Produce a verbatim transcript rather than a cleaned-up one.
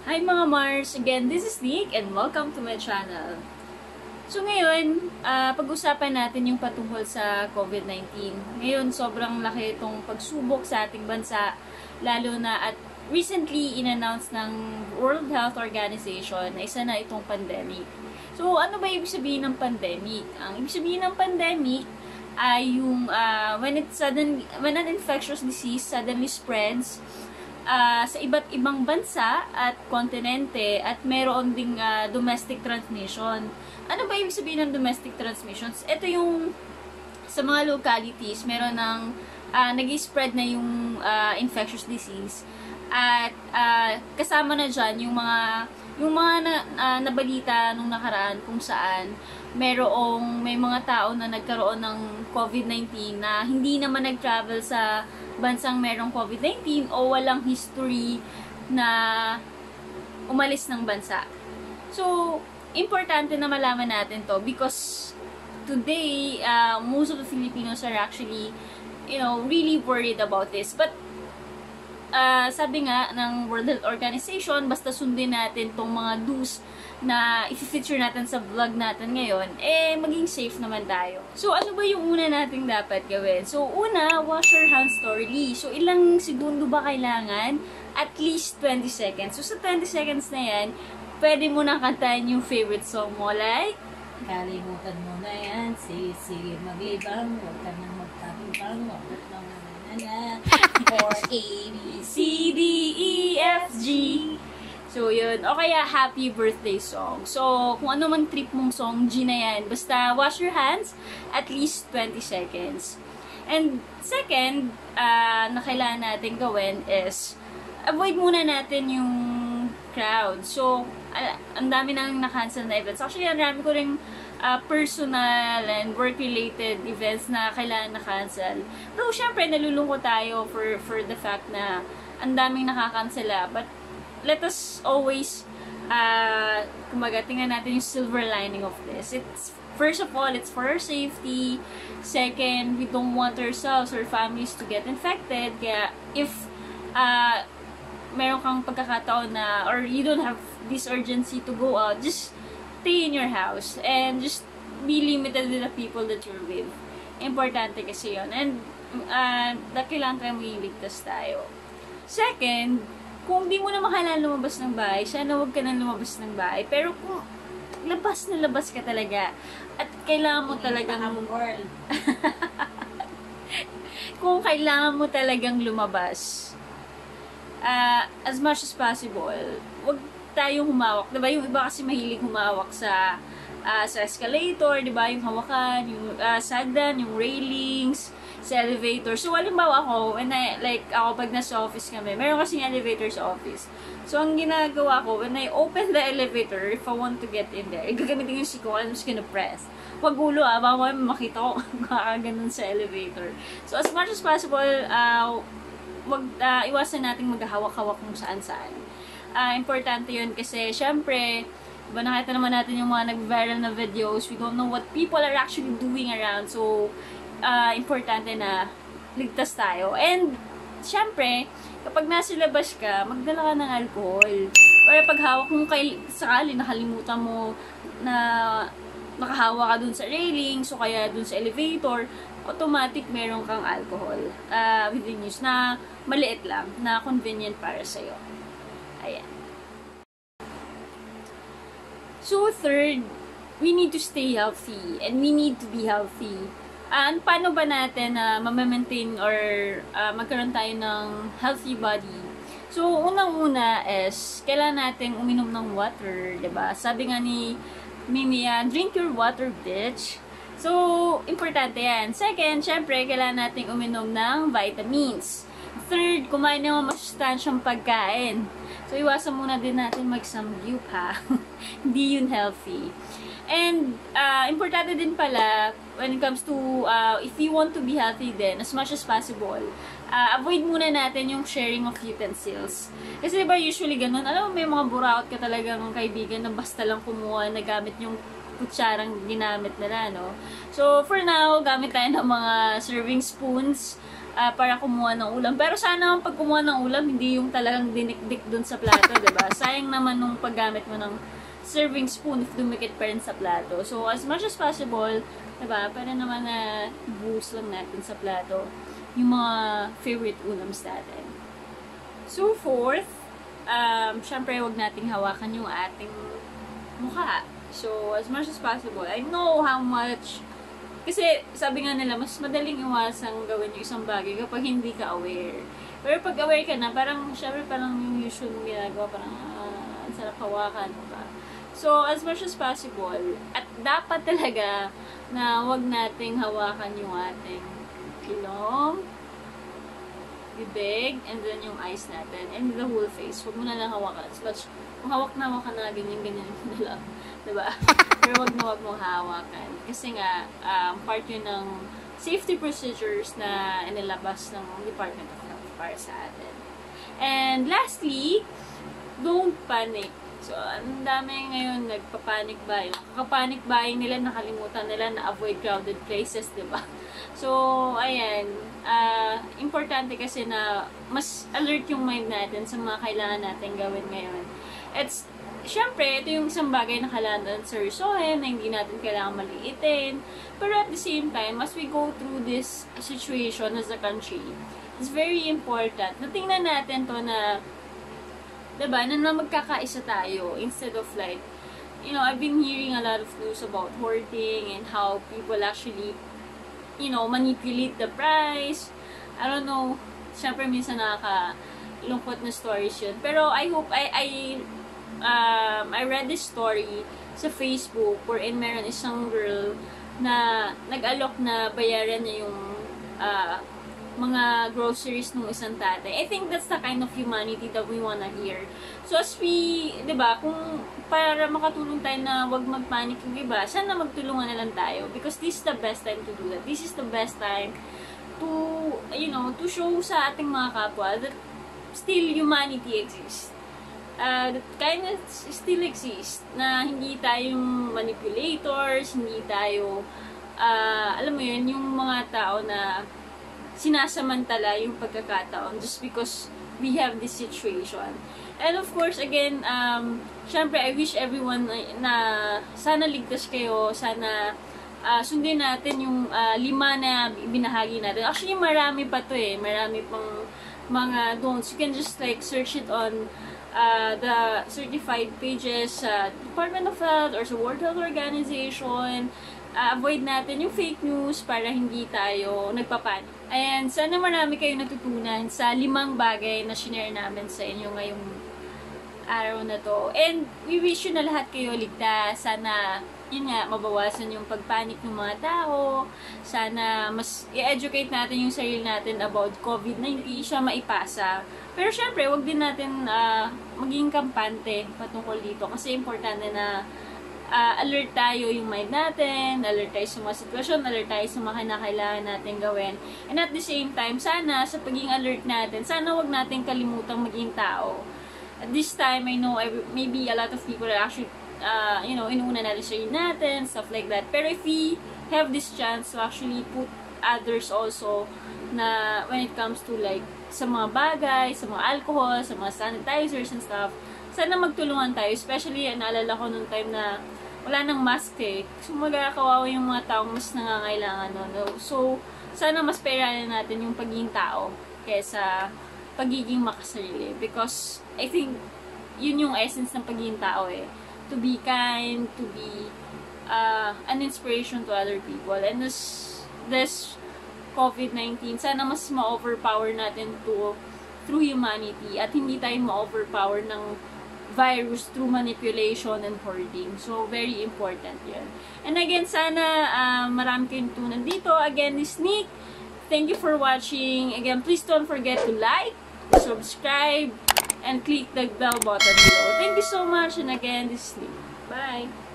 Hi mga Mars! Again, this is Nick and welcome to my channel. So ngayon, uh, pag-usapan natin yung patungkol sa COVID nineteen. Ngayon, sobrang laki itong pagsubok sa ating bansa, lalo na at recently in-announce ng World Health Organization na isa na itong pandemic. So ano ba ibig sabihin ng pandemic? Ang ibig sabihin ng pandemic ay yung uh, when, it sudden, when an infectious disease suddenly spreads Uh, sa iba't ibang bansa at kontinente at meron ding uh, domestic transmission. Ano ba ibig sabihin ng domestic transmissions? Ito yung sa mga localities, meron ng uh, nag-spread na yung uh, infectious disease at uh, kasama na dyan yung mga yung mga na, uh, nabalita nung nakaraan kung saan merong may mga tao na nagkaroon ng COVID nineteen na hindi naman nag-travel sa bansang merong COVID nineteen o walang history na umalis ng bansa. So, importante na malaman natin to because today, uh, most of the Filipinos are actually, you know, really worried about this. But, uh, sabi nga ng World Health Organization, basta sundin natin tong mga do's na i-feature natin sa vlog natin ngayon, eh, maging safe naman tayo. So, ano ba yung una nating dapat gawin? So, una, wash your hands thoroughly. So, ilang segundo ba kailangan? At least twenty seconds. So, sa twenty seconds na yan, pwede mo na kantahin yung favorite song mo, like, kalimutan mo na yan, sige, sige, maglibang, huwag ka nang magtabang, huwag ka nang nanana, or A, B, C, D, E, F, G. So, yun. O kaya, happy birthday song. So, kung ano man trip mong song, G na yan. Basta, wash your hands at least twenty seconds. And, second, uh, na kailangan natin gawin is, avoid muna natin yung crowd. So, uh, ang dami nang na-cancel na events. Actually, ang dami ko rin uh, personal and work-related events na kailangan na-cancel. Pero, syempre, nalulungkot tayo for, for the fact na ang daming nakakansela. But, let us always, uh, kumaga, tingnan natin yung silver lining of this. It's, first of all, it's for our safety. Second, we don't want ourselves or families to get infected. Kaya, if, uh, meron kang pagkakataon na, or you don't have this urgency to go out, just stay in your house and just be limited with the people that you're with. Importante kasi yun. And, uh, kailangan tayo magigligtas tayo. Second, kung di mo na makailangan lumabas ng bahay, sana huwag ka nang lumabas ng bahay. Pero kung labas na labas ka talaga, at kailangan mo talagang kung kailangan mo talagang lumabas, uh, as much as possible, huwag tayong humawak. Diba? Yung iba kasi mahilig humawak sa uh, sa escalator, diba? Yung hawakan, yung uh, sagdan, yung railings, sa elevator. So, halimbawa ako, when I, like, ako pag nasa office kami, meron kasing elevator sa office. So, ang ginagawa ko, when I open the elevator, if I want to get in there, gagamitin yung siko, I'm just gonna press. Huwag gulo ah, baka makita ko ganun sa elevator. So, as much as possible, uh, wag, uh, iwasan natin maghahawak-hawak kung saan-saan. Uh, importante yun kasi, syempre, diba nakita naman natin yung mga nag-viral na videos, we don't know what people are actually doing around. So, Uh, importante na ligtas tayo. And, syempre, kapag nasa labas ka, magdala ka ng alcohol. Para pag hawak mo kay, sakali nakalimutan mo na nakahawa ka dun sa railing, so kaya dun sa elevator, automatic meron kang alcohol uh, within use na maliit lang, na convenient para sa'yo. Ayan. So, third, we need to stay healthy and we need to be healthy. Uh, paano ba natin na uh, ma-maintain or uh, magkaroon tayo ng healthy body? So, unang-una is, kailangan natin uminom ng water, diba? Sabi nga ni Mimi, uh, drink your water, bitch. So, importante yan. Second, syempre, kailangan natin uminom ng vitamins. Third, kumain ng mga masustansyang pagkain. So, iwasan muna din natin mag-samgyup, ha? Hindi yun healthy. And, uh, importante din pala, when it comes to, uh, if you want to be healthy din, as much as possible, uh, avoid muna natin yung sharing of utensils. Kasi diba usually ganun, alam mo, may mga buraot ka talaga ng kaibigan na basta lang kumuha na gamit yung kutsarang ginamit nila, no? So, for now, gamit tayo ng mga serving spoons, uh, para kumuha ng ulam. Pero sana pag kumuha ng ulam, hindi yung talagang dinikdik dun sa plato, diba? Sayang naman nung paggamit mo ng serving spoon if dumikit pa rin sa plato. So, as much as possible, diba, para naman na boost lang natin sa plato yung mga favorite ulams natin. So, fourth, um, syempre, huwag nating hawakan yung ating mukha. So, as much as possible, I know how much, kasi sabi nga nila, mas madaling iwasang gawin yung isang bagay kapag hindi ka aware. Pero pag aware ka na, parang, syempre, parang yung usual mong ginagawa, parang, ah, ang sarap hawakan, diba? So, as much as possible, at dapat talaga na huwag nating hawakan yung ating ilong, bibig, and then yung eyes natin, and the whole face. Huwag mo na lang hawakan. As much, kung hawak na hawakan na, ganyan-ganyan na lang. Diba? Pero huwag na huwag mong hawakan. Kasi nga, um, part yun ng safety procedures na inilabas ng Department of Health para sa atin. And lastly, don't panic. So, ang dami ngayon nagpa-panic buying. Nakaka-panic buying nila, nakalimutan nila na avoid crowded places, diba? So, ayan. Uh, importante kasi na mas alert yung mind natin sa mga kailangan natin gawin ngayon. It's, syempre, ito yung isang bagay na kailangan natin seryosohin, na hindi natin kailangan maliitin. Pero at the same time, as we go through this situation as a country, it's very important na tingnan natin to na diba, na, na magkakaisa tayo instead of like, you know, I've been hearing a lot of news about hoarding and how people actually, you know, manipulate the price. I don't know, syempre minsan nakakalungkot na stories yun. Pero I hope, I, I, um, I read this story sa Facebook wherein meron isang girl na nag-alok na bayaran niya yung uh, mga groceries ng isang tatay. I think that's the kind of humanity that we wanna hear. So, as we, diba, kung para makatulong tayo na wag magpanic yung iba, sana magtulungan na lang tayo. Because this is the best time to do that. This is the best time to, you know, to show sa ating mga kapwa that still humanity exists. Uh, that kindness still exists. Na hindi tayong manipulators, hindi tayo, uh, alam mo yun, yung mga tao na sinasamantala yung pagkakataon just because we have this situation. And of course, again, um, syempre, I wish everyone na, na sana ligtas kayo, sana uh, sundin natin yung uh, lima na binahagi natin. Actually, marami pa to eh. Marami pang mga don'ts. You can just like search it on uh, the certified pages sa uh, Department of Health or sa World Health Organization. Uh, avoid natin yung fake news para hindi tayo nagpapanik. And sana marami kayo natutunan sa limang bagay na shinare namin sa inyo ngayong araw na to. And we wish you na lahat kayo ligtas. Sana, yun nga, mabawasan yung pagpanik ng mga tao. Sana mas i-educate natin yung sarili natin about COVID nineteen, siya maipasa. Pero syempre, wag din natin uh, maging kampante patungkol dito. Kasi importante na Uh, alert tayo yung mind natin, alert tayo sa mga sitwasyon, alert tayo sa mga kinakailangan natin gawin. And at the same time, sana sa pagiging alert natin, sana wag natin kalimutang maging tao. At this time, I know every, maybe a lot of people are actually, uh, you know, inuuna natin sa natin, stuff like that. Pero if we have this chance to actually put others also na when it comes to like sa mga bagay, sa mga alcohol, sa mga sanitizers and stuff, sana magtulungan tayo. Especially, naalala ko nung time na wala nang mask eh. So, magkakawawa yung mga taong mas nangangailangan nun. No? So, sana mas peranan natin yung pagiging tao kaysa pagiging makasarili. Because, I think, yun yung essence ng pagiging tao eh. To be kind, to be uh, an inspiration to other people. And this, this COVID nineteen, sana mas ma-overpower natin to through humanity at hindi tayo ma-overpower ng virus through manipulation and hoarding. So, very important yun. And again, sana uh, marami kayong tunan dito. Again, this is Nick. Thank you for watching. Again, please don't forget to like, subscribe, and click the bell button below. Thank you so much. And again, this is Nick. Bye!